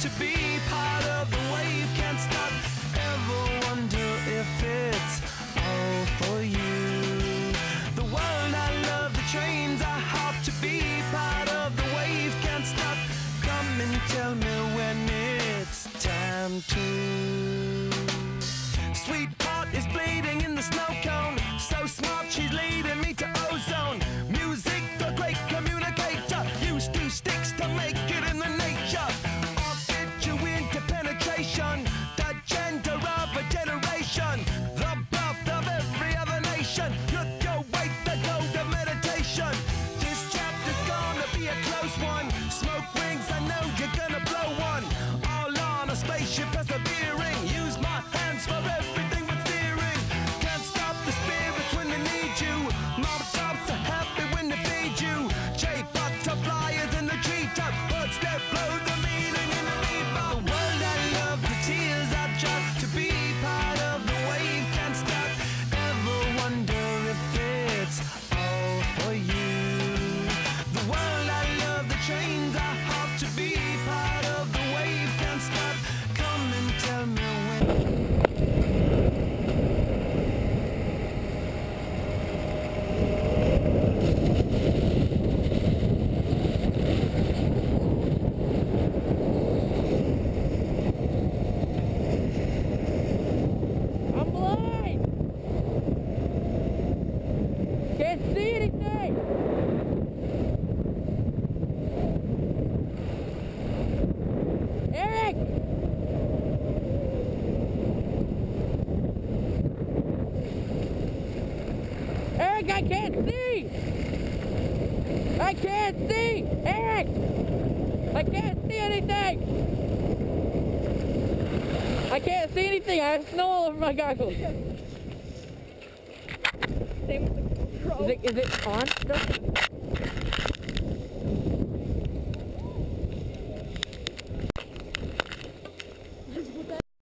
to be part of the wave. Can't stop, ever wonder if it's all for you. The world I love, the trains I hop to be part of the wave. Can't stop, come and tell me when it's time to. Sweetheart is bleeding in the snow cone. So smart, she's leading me to ozone. Music, the great communicator. Used to sticks to make it in the nature. I'll get you into penetration. The gender of a generation. The birth of every other nation. Look your way, the gold of meditation. This chapter's gonna be a close one. Smoke rings, I know you're gonna blow one. All on a spaceship persevering. Use my hands for everything but steering. Can't stop the spirits when they need you. Mob tops are happy when they feed you. J butterflies in the treetop. Birds that blow the meaning in the reaper. The world I love, the tears I drop to be part of the wave. Can't stop, ever wonder if it's all for you. The world I love, the trains I hop to be part of the wave. Can't stop, come and tell me when. I'm blind! Can't see anything! Eric! Eric, I can't see! I can't see! Eric! I can't see anything! I can't see anything! I have snow all over my goggles! Is it on?